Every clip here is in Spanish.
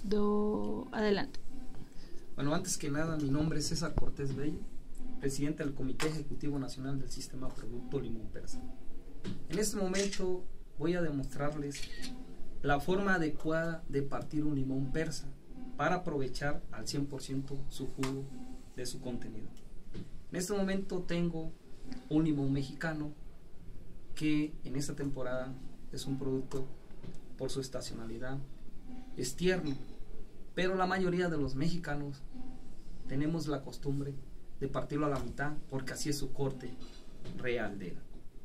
Adelante. Bueno, antes que nada, mi nombre es César Cortés Bello, presidente del Comité Ejecutivo Nacional del Sistema Producto Limón Persa. En este momento voy a demostrarles la forma adecuada de partir un limón persa para aprovechar al 100% su jugo de su contenido. En este momento tengo un limón mexicano que en esta temporada es un producto por su estacionalidad, es tierno, pero la mayoría de los mexicanos tenemos la costumbre de partirlo a la mitad porque así es su corte real de él.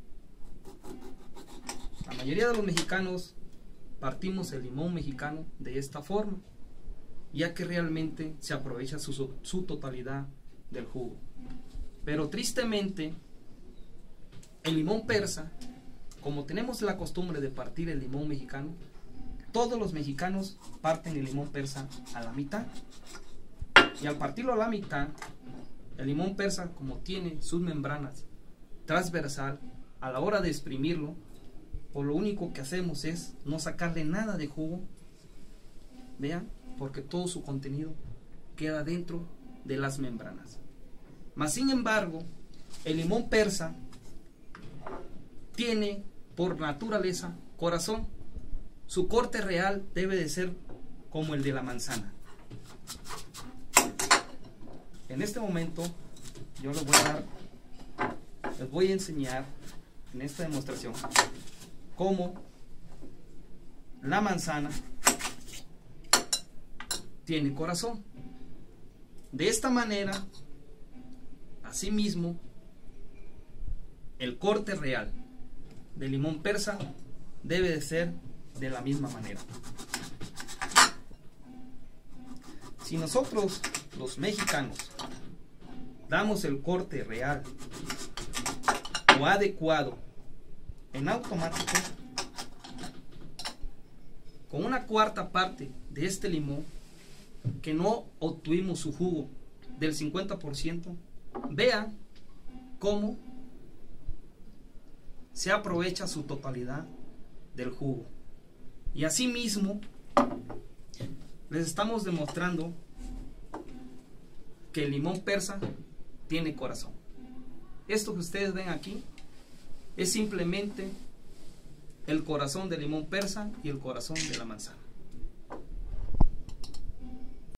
La mayoría de los mexicanos partimos el limón mexicano de esta forma, ya que realmente se aprovecha su totalidad del jugo. Pero tristemente, el limón persa, como tenemos la costumbre de partir el limón mexicano, todos los mexicanos parten el limón persa a la mitad. Y al partirlo a la mitad, el limón persa, como tiene sus membranas transversal, a la hora de exprimirlo, pues lo único que hacemos es no sacarle nada de jugo, vean, porque todo su contenido queda dentro de las membranas. Mas sin embargo, el limón persa tiene por naturaleza corazón. Su corte real debe de ser como el de la manzana. En este momento yo les voy a enseñar en esta demostración cómo la manzana tiene corazón. De esta manera, asimismo, el corte real del limón persa debe de ser de la misma manera. Si nosotros, los mexicanos, damos el corte real o adecuado, en automático, con una cuarta parte de este limón, que no obtuvimos su jugo del 50%, vean cómo se aprovecha su totalidad del jugo. Y asimismo les estamos demostrando que el limón persa tiene corazón. Esto que ustedes ven aquí es simplemente el corazón del limón persa y el corazón de la manzana.